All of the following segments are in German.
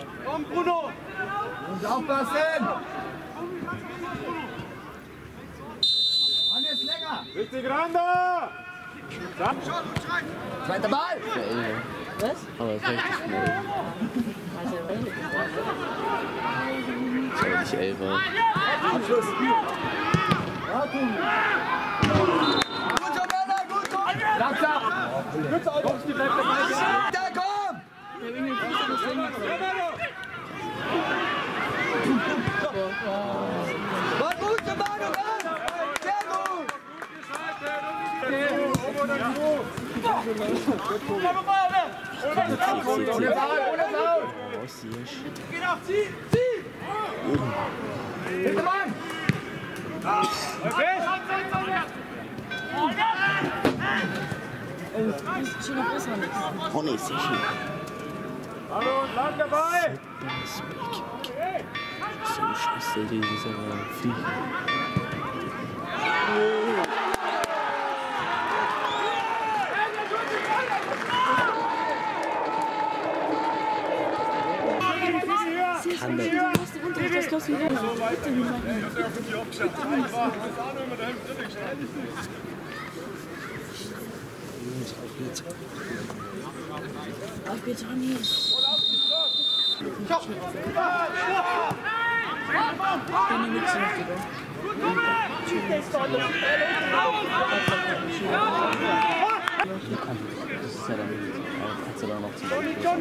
Komm, Bruno! Und aufpassen! Hannes, länger! Richtig ran da! Zweiter Ball! Was? Aber es ist richtig schnell. Also, 2011 war. Abschluss! Gut so, Männer, gut so! Langsam! Da, komm! War gut, der Manu, sehr gut! Ohne Foul, ohne Foul! Geh nach, zieh! Hinter Mann! Okay! Honey, sicher. Hallo, lang dabei! So scheiße, dieser Vieh. Kann der. Das kannst du wieder. Auf geht's, Ronny. Keine Mütze noch, Digga. Das ist ja dann. Kannst du da noch zu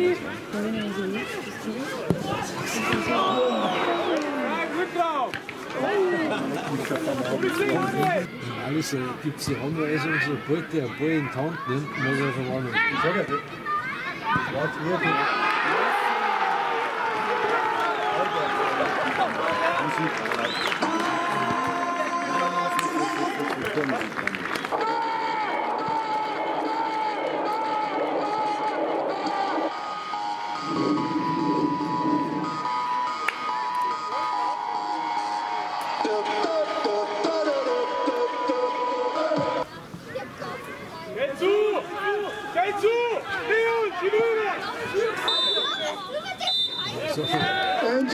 Alles gibt es die Anweisung, sobald der Ball in die Hand nimmt, muss er verwandeln. Ich sag ja, Geh zu! Geh zu! Leon, die Bühne!